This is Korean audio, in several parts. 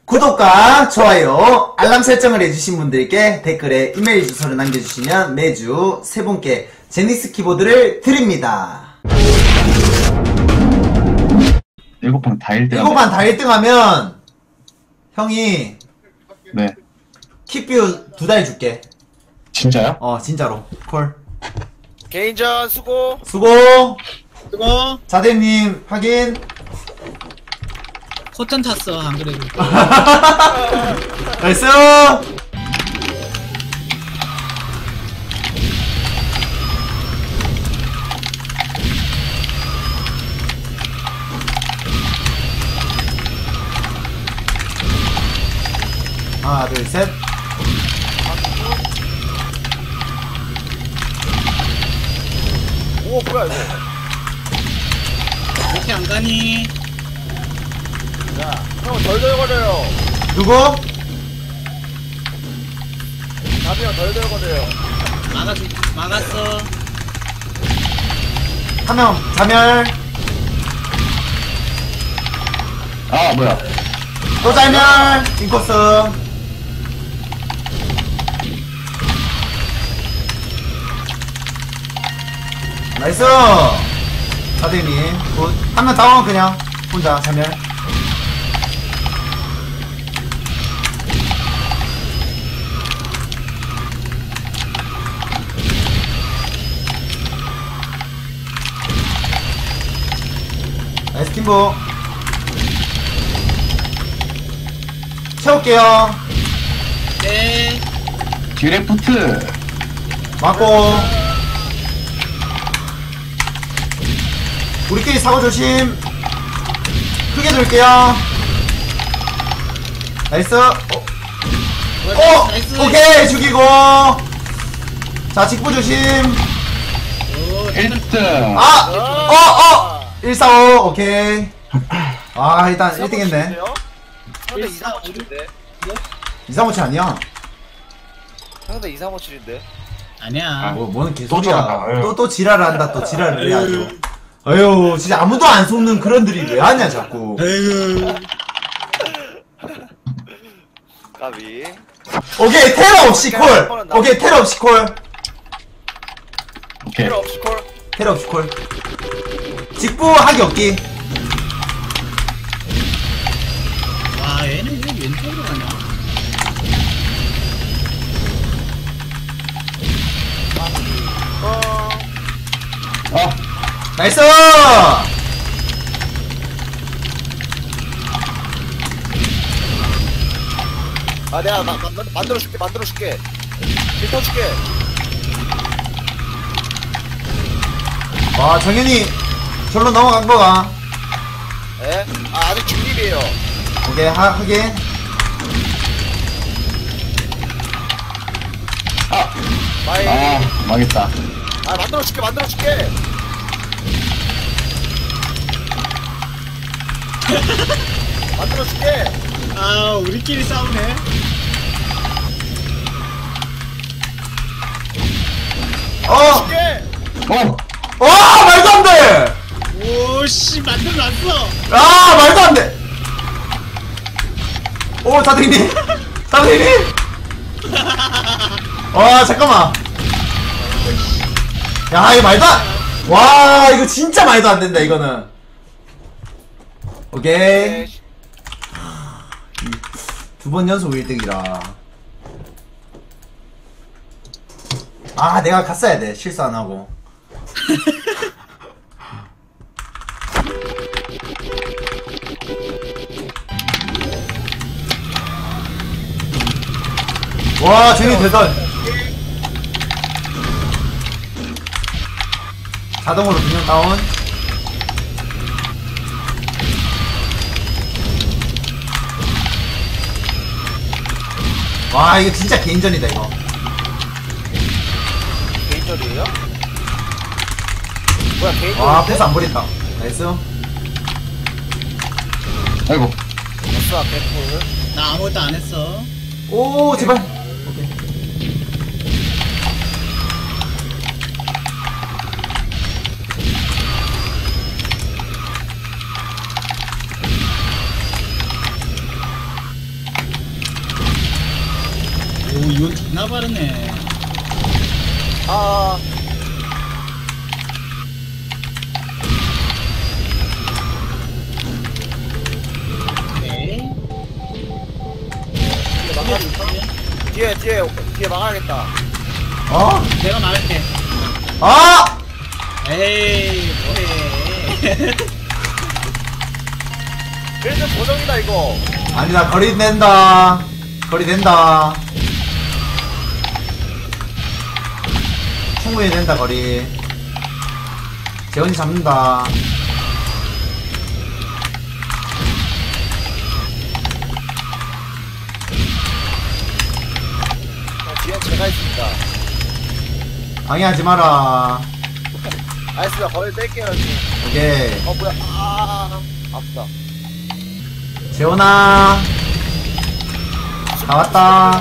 구독과 좋아요, 알람 설정을 해주신 분들께 댓글에 이메일 주소를 남겨주시면 매주 3분께 제니스 키보드를 드립니다. 7판 다 1등. 7판 다 1등하면 형이 네. 킥뷰 2달 줄게. 진짜요? 진짜로. 콜. 개인전 수고. 수고. 자대님 확인. 커튼 탔어 안 그래도. 나이스. 하나 둘 셋. 오 뭐야 이거. 이렇게 안 가니? 야, 형 덜덜거려요. 누구? 답이 형 덜덜거려요. 막았어. 한 명 자멸. 아, 뭐야. 또 자멸. 인코스. 나이스. 자대님 굿. 한 명 다운 그냥 혼자 자멸. 나이스 팀보. 채울게요. 네. 듀레프트. 맞고. 우리끼리 사고 조심. 크게 돌게요. 나이스. 나이스. 오케이 죽이고. 자 직부 조심. 1등. 145 오케이. 아 일단 1등 했네. 상대 2357인데. 235치 아니야. 상대 2357인데. 아니야. 뭐는 또 개소리야. 지랄한다. 또 지랄을 한다. 또 지랄을 해야죠. 아유 진짜 아무도 안 속는 그런 드립 왜 하냐 자꾸. 에이구. 까비. 오케이 테러 없이 콜. 오케이 테러 없이 콜. 오케이. 필요 없이 콜. 테러 없이 콜. 직부 하기 없기. 와 얘는 왜 왼쪽으로 가냐? 아, 나이스. 아 내가 만들어줄게. 빌터줄게. 와 정현이 절로 넘어간 거가. 예? 아 아직 중립이에요. 오케이 하긴. 마이. 망했다. 아 만들어줄게. 만들어줄게. 아 우리끼리 싸우네. 줄게. 말도 안 돼. 오씨 만들어놨어. 말도 안 돼. 자대님. 잠깐만. 야 이거 말도 안. 와 이거 진짜 말도 안 된다 이거는. 오케이. 2번 연속 1등이라. 내가 갔어야 돼. 실수 안 하고. 와, 쟤네 대단. 자동으로 2명 다운. 와, 이거 진짜 개인전이다, 이거. 개인전이에요? 뭐야 개인전? 와, 패스 안 버린다. 나이스. 아이고. 됐어 개풀. 나 아무것도 안 했어. 오, 제발. 이건 존나 빠르네. 아, 오케이. 뒤에 막아야겠다. 어? 내가 말할게. 아! 에이, 뭐해. 1등 고정이다, 이거. 아니다, 거리 낸다. 거리 낸다. 충분히 된다, 거리. 재원이 잡는다. 뒤엔 제가 있습니다. 방해하지 마라. 알겠습니다. 거리 뺄게요, 형님. 오케이. 뭐야. 아프다. 재원아. 다 왔다.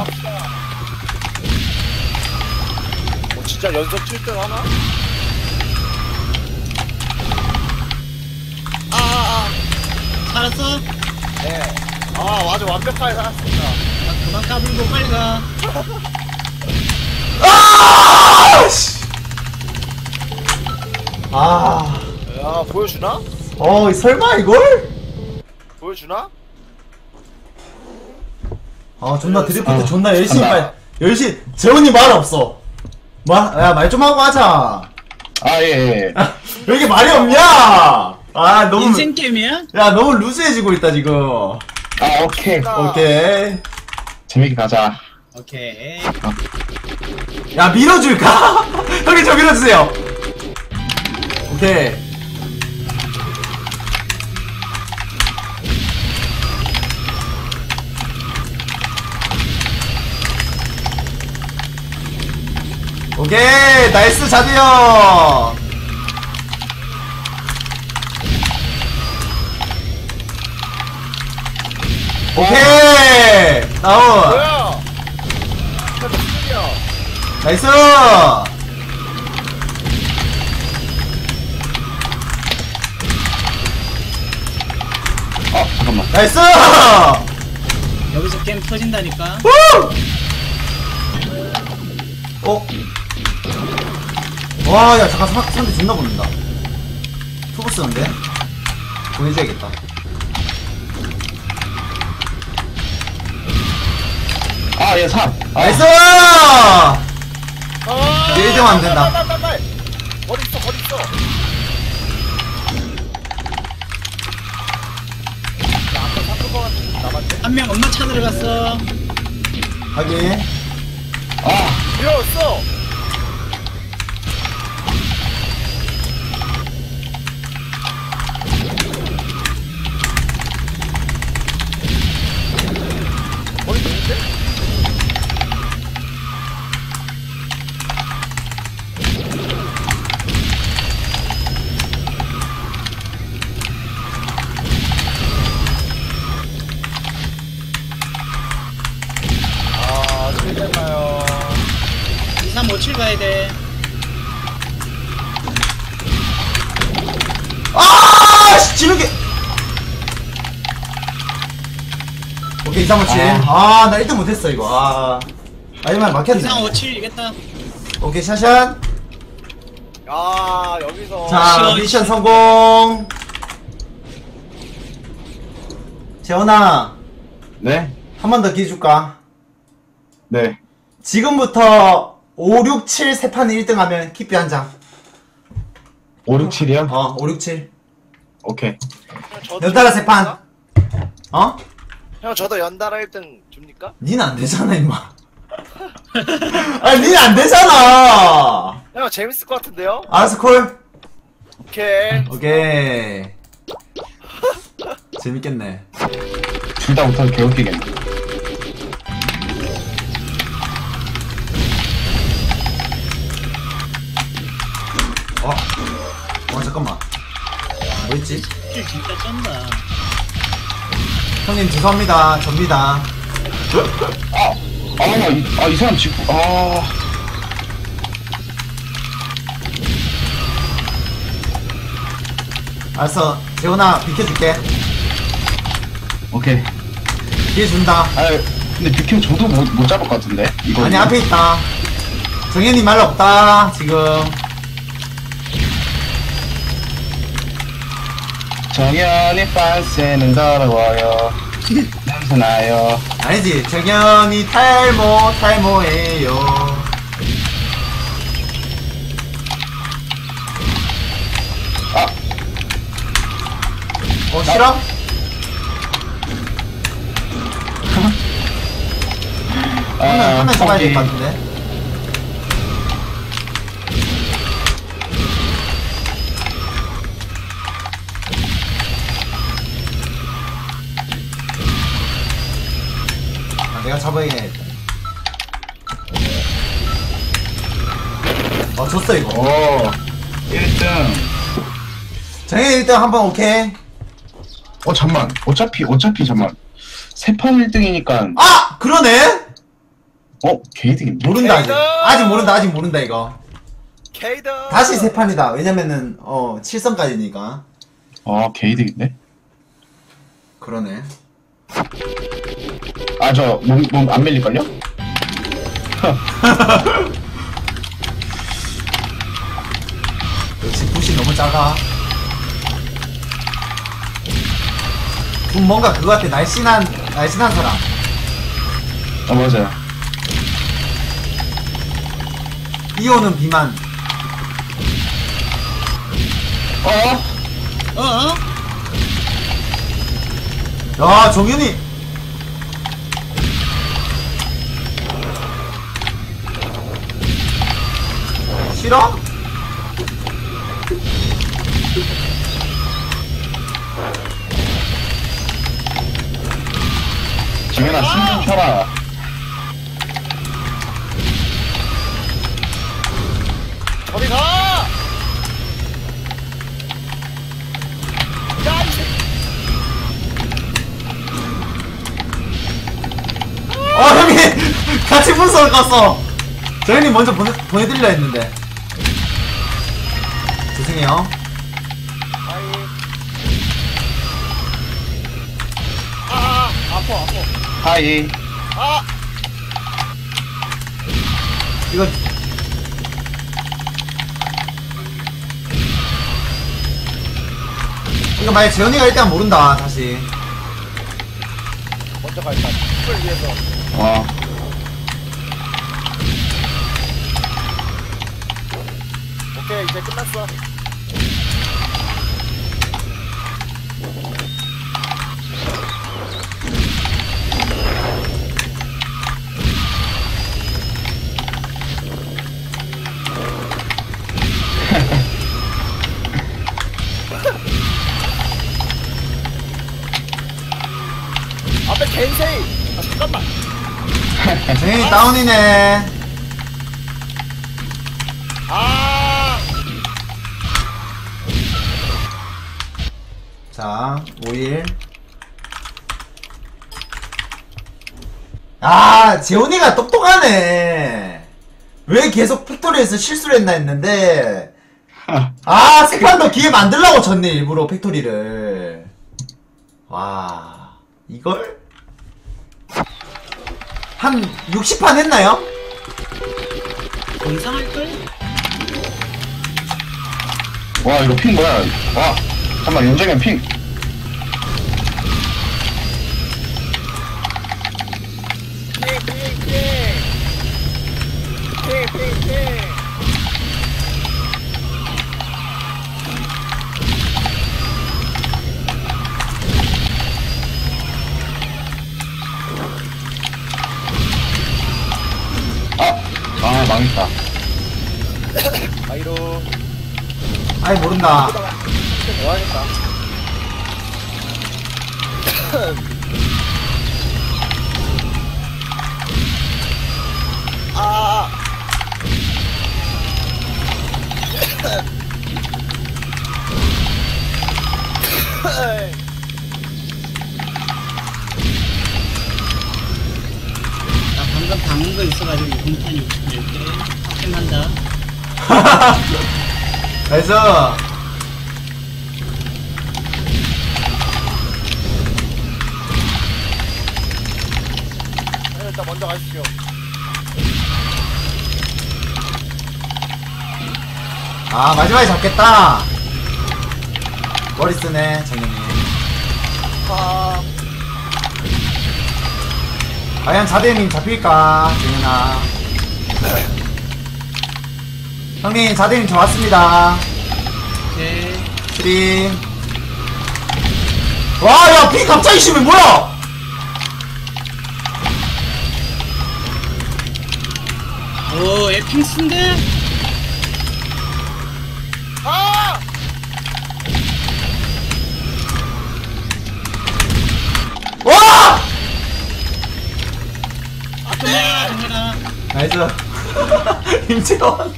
진짜 연속 7등 하나? 살았어? 네. 아주 완벽하게 살았습니다. 그만 까불고 빨리 가. 아! 씨. 아. 야, 보여주나? 설마 이걸? 보여주나? 존나 드리프트 아, 존나 열심히 간다. 열심히. 재원이 말 없어. 야, 말 좀 하고 하자. 예. 왜 이렇게 말이 없냐? 너무. 인생 게임이야? 야, 너무 루즈해지고 있다, 지금. 오케이. 오케이. 재밌게 가자. 오케이. 야, 밀어줄까? 형님, 저 밀어주세요. 오케이. 오케이, 나이스, 자두요. 오케이, 나온. 뭐야? 진짜 무슨 일이야? 나이스. 잠깐만. 나이스. 여기서 게임 터진다니까. 후! 와, 야, 잠깐, 상대 존나 보는다. 투보 쓰는데? 보내줘야겠다. 예, 3. 나이스! 이제 1등 하면 된다. 빨리. 어디 있어? 나 아까 샀던 거 같은데 남았네. 한 명 엄마 찾으러 갔어. 확인. 밀었어. 어디 있는데? 틀렸나요? 2357 가야 돼. 지는 게. 오케이, 2357. 나 1등 못했어, 이거. 이만 막혔네. 2357 이겼다. 오케이, 샷샷. 여기서. 자, 미션 성공. 재원아, 네. 한 번 더 기회 줄까? 네. 지금부터 5, 6, 7 세 판에 1등 하면 키피 한 장. 5, 6, 7이요? 5, 6, 7. 오케이. 연달아 세 판. 형, 저도 연달아 1등 줍니까? 니는 안 되잖아, 임마. 니는 안 되잖아. 형, 재밌을 것 같은데요? 알았어, 콜. 오케이. 재밌겠네. 둘 다 못하면 개웃기겠네. 잠깐만. 뭐였지? 킬 진짜 쩐다. 형님, 죄송합니다. 접니다. 이 사람 지금, 알았어. 재훈아, 비켜줄게. 오케이. 기회 준다. 근데 비키면 저도 못 잡을 것 같은데? 이거. 아니, 앞에 있다. 정현이 말 없다, 지금. 정연이 빤스는 더러워요. 냄새나요. 아니지, 정현이 탈모예요. 아, 싫어? 화면 잡아야 될 것 같은데. 내가 잡아야겠다. 졌어, 이거. 오, 1등. 정현이 1등 한번 오케이. 잠만. 어차피, 잠만. 세 판 1등이니까. 아! 그러네? 개이득인데? 모른다, 아직. 케이드! 아직 모른다, 이거. 케이드. 다시 세 판이다. 왜냐면은, 7선까지니까. 개이득인데? 그러네. 몸 안 밀릴걸요? 역시 붓이 너무 작아. 뭔가 그거 같아. 날씬한 사람. 맞아요. 비 오는 비만. 야, 정윤이. 싫어? 정연아, 신경 켜라. 저리 가. 야, 이 새끼. 형님! 같이 분석을 껐어! 정현이 먼저 보내드리려 했는데. 죄송해요. 아파. 하이. 이거. 이거 만약 재현이가 일단 모른다, 다시. 먼저 가, 일단. 을 위해서. 오케이, 이제 끝났어. 앞에 겐세이. 잠깐만. 정현이 다운이네. 자, 5일. 재훈이가 똑똑하네. 왜 계속 팩토리에서 실수를 했나 했는데, 세 판 더 기회 만들려고 졌네, 일부러 팩토리를. 와, 이걸? 한 60판 했나요? 더 이상할걸? 와, 이거 핑 뭐야? 잠깐만, 윤정현 핑. 망했다. 아이로. 아이, 모른다. 뭐하겠다. 나 방금 당한 거 있어가지고 공탄이 이렇게 힘한다. 나이스. 일단 먼저 가십시오. 아, 마지막에 잡겠다. 머리 쓰네, 정현이. 아, 과연 자대님 잡힐까, 정현아. 형님, 자대님 저 왔습니다. 오케이. 스림. 와, 야, 피 갑자기 심해, 뭐야? 오, 얘 핑스인데? 아! 와! 정현아, 정현아. 나이스. 임재원.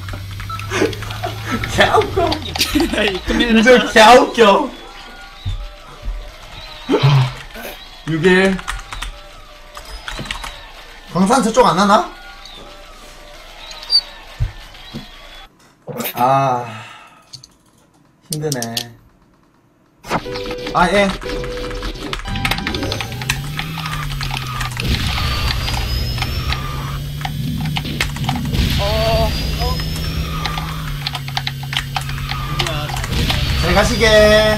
개웃겨. 이끄면 임재원 개웃겨. 6일. 광산 저쪽 안 하나? 아. 힘드네. 아, 예. 잘 가시게.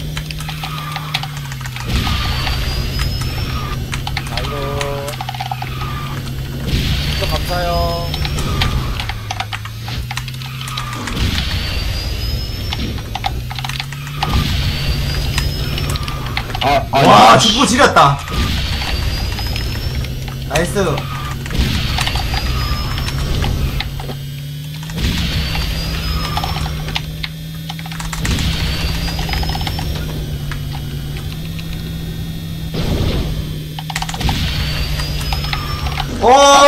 아이고. 또 감사해요. 와, 죽고 지렸다. 나이스. 오!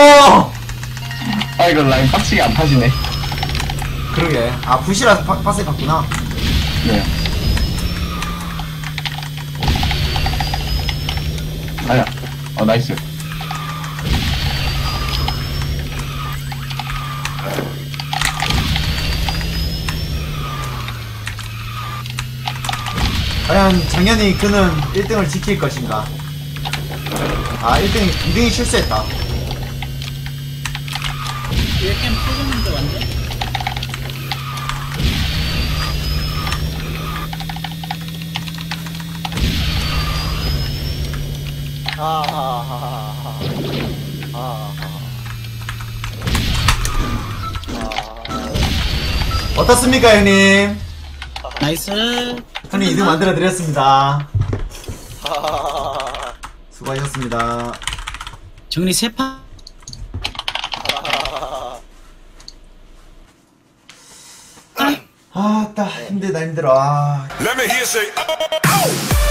아, 이거 라인 빡치게 안 타지네. 그러게. 아, 부시라서 파스에 갔구나. 네. 아야. 나이스. 과연 정현이 그는 1등을 지킬 것인가? 아, 2등이 실수했다. 얘 게임 터졌는데 완전? 어떻습니까, 형님? 나이스. 형님 2등 만들어드렸습니다. 수고하셨습니다. 정리 3판. 아, 따 힘들다, 힘들어. 아. Let me hear say, oh, oh.